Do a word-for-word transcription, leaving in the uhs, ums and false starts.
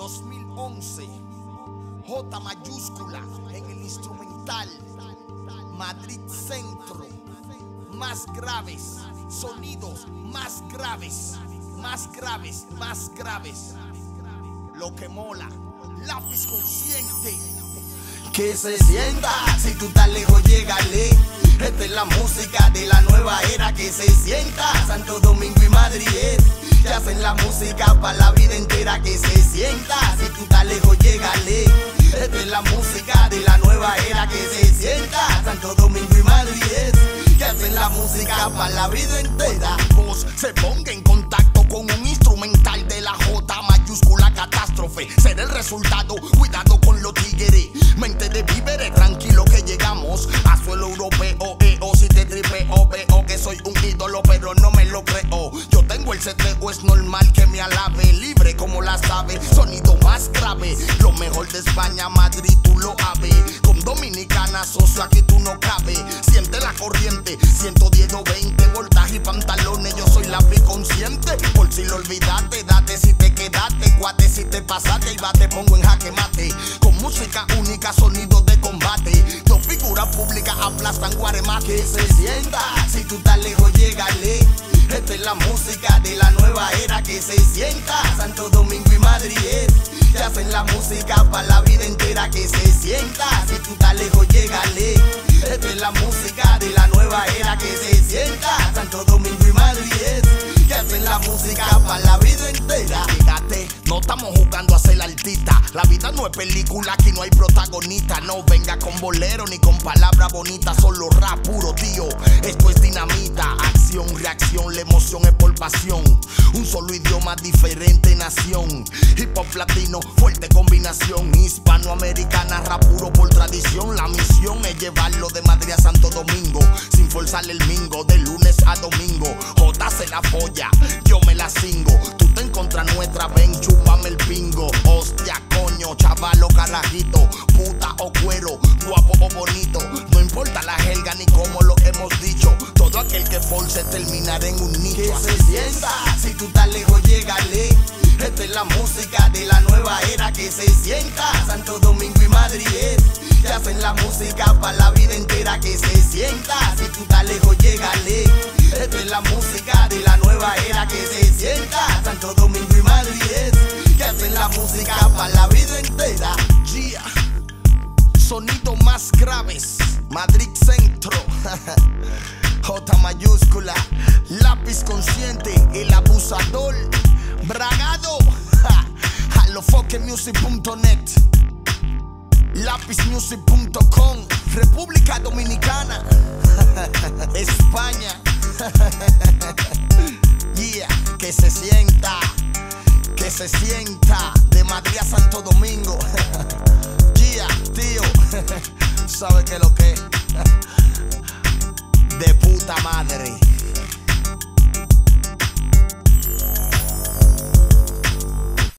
dos mil once, J mayúscula en el instrumental, Madrid Centro, más graves, sonidos más graves, más graves, más graves. Lo que mola, lápiz consciente. Que se sienta, si tú estás lejos, llégale. Esta es la música de la nueva era. Que se sienta, Santo Domingo y Madrid que hacen la música para la vida entera. Que se sienta, si tú estás lejos, llégale. Esta es la música de la nueva era. Que se sienta, Santo Domingo y Madrid que hacen la música para la vida entera. Vos se ponga en contacto con un instrumental de la J mayúscula catástrofe. Será el resultado, cuidado con los tigres. Mente de víveres, tranquilo que llegamos a suelo europeo. Eh, o si te tripeo, veo que soy un ídolo, pero no me lo creo. Yo tengo el seteo, es normal que me alabe. Libre como la sabe, sonido más grave. Lo mejor de España, Madrid, tú lo sabes. Con Dominicana, socio, aquí tú no cabes. Siente la corriente, ciento diez o veinte voltaje y pantalones. Yo soy lápiz consciente, por si lo olvidaste. Date si te quedaste, cuate si te pasaste. Y va, te pongo en jaque mate. Con música única, sonido de combate. Dos figuras públicas aplastan Guaremate. Que se sienta, si tú estás lejos, llégale. Esta es la música de la nueva era. Que se sienta, Santo Domingo y Madrid que hacen la música para la vida entera. Que se sienta, si tú estás lejos, llégale. Esta es la música de la nueva era. Que se sienta, Santo Domingo y Madrid que hacen la música para la vida entera. Fíjate, no estamos jugando a ser artista. La vida no es película, aquí no hay protagonista. No venga con bolero ni con palabras bonitas, solo rap puro, tío. Esto es dinamita, acción, reacción, la emoción es por pasión. Un solo idioma, diferente nación. Hip hop latino, fuerte combinación. Hispanoamericana, rap puro por tradición. La misión es llevarlo de Madrid a Santo Domingo, sin forzarle el mingo, de lunes a domingo. J se la folla, yo me la cingo. Tú te encontras nuestra, ven, chúpame el pingo. Hostia, coño, chavalo, carajito, puta o cuero, guapo o bonito. No importa la jerga ni cómo lo hemos dicho. Todo aquel que force terminará en un nicho. Que se sienta, si tú estás lejos, llégale. Esta es la música de la nueva era. Que se sienta, Santo Domingo y Madrid que hacen la música para la vida entera. Que se sienta, si tú estás lejos, llégale. Esta es la música de la nueva era. Que se sienta, Santo Domingo y Madrid que hacen la música para la vida entera. Yeah. Sonido más graves, Madrid Centro. J mayúscula, lápiz consciente, el abusador, bragado. Halofoquemusic punto net, lápiz music punto com, República Dominicana, España. Yeah, que se sienta, que se sienta de Madrid a Santo Domingo. Yeah, tío, sabe que lo que de puta madre.